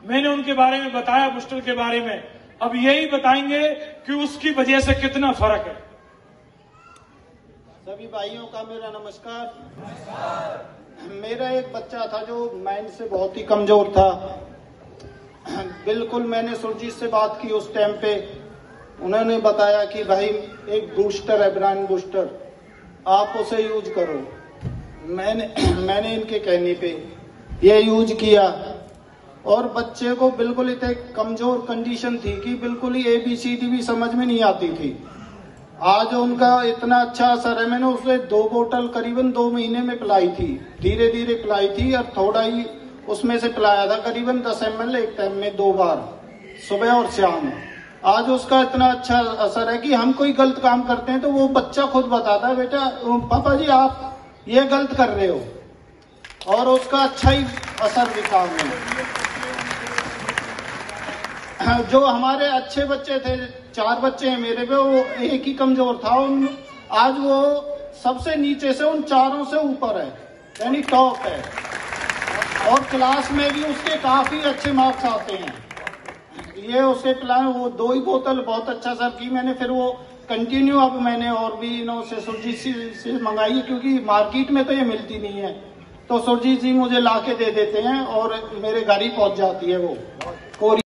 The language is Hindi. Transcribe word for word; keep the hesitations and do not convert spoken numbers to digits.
मैंने उनके बारे में बताया, बूस्टर के बारे में। अब यही बताएंगे कि उसकी वजह से कितना फर्क है। सभी भाइयों का मेरा नमस्कार। मेरा एक बच्चा था जो माइंड से बहुत ही कमजोर था। बिल्कुल मैंने सुरजीत से बात की उस टाइम पे। उन्होंने बताया कि भाई एक बूस्टर है, ब्रांड बूस्टर, आप उसे यूज करो। मैंने मैंने इनके कहने पे ये यूज किया और बच्चे को बिल्कुल इतने कमजोर कंडीशन थी कि बिल्कुल ही ए बी सी डी भी समझ में नहीं आती थी। आज उनका इतना अच्छा असर है। मैंने उसे दो बोतल करीबन दो महीने में पिलाई थी, धीरे धीरे पिलाई थी और थोड़ा ही उसमें से पिलाया था, करीबन दस एम एल एक टाइम में दो बार, सुबह और शाम। आज उसका इतना अच्छा असर है कि हम कोई गलत काम करते हैं तो वो बच्चा खुद बताता है, बेटा पापा जी आप ये गलत कर रहे हो, और उसका अच्छा ही असर दिखा हमें। जो हमारे अच्छे बच्चे थे, चार बच्चे हैं मेरे पे, वो एक ही कमजोर था, उन आज वो सबसे नीचे से उन चारों से ऊपर है, यानी टॉप है, और क्लास में भी उसके काफी अच्छे मार्क्स आते हैं। ये उसे प्लान वो दो ही बोतल बहुत अच्छा सर की मैंने, फिर वो कंटिन्यू अब मैंने और भी इन्हों से सुरजीत से मंगाई, क्योंकि मार्केट में तो ये मिलती नहीं है, तो सुरजीत जी मुझे ला के दे देते हैं और मेरे घर ही पहुंच जाती है वो।